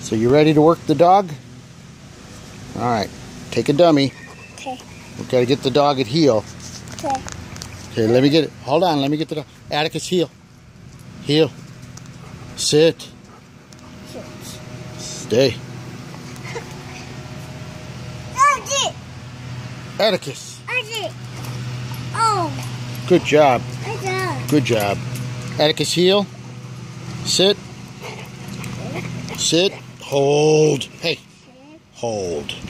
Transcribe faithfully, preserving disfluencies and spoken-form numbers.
So you ready to work the dog? All right, take a dummy. Okay. We gotta get the dog at heel. Okay. Okay, let me get it. Hold on, let me get the dog. Atticus, heel. Heel. Sit. Sit. Stay. Archie! Atticus. Archie! Oh! Good job. Good job. Good job. Atticus, heel. Sit. Sit. Hold. Hey. Hold.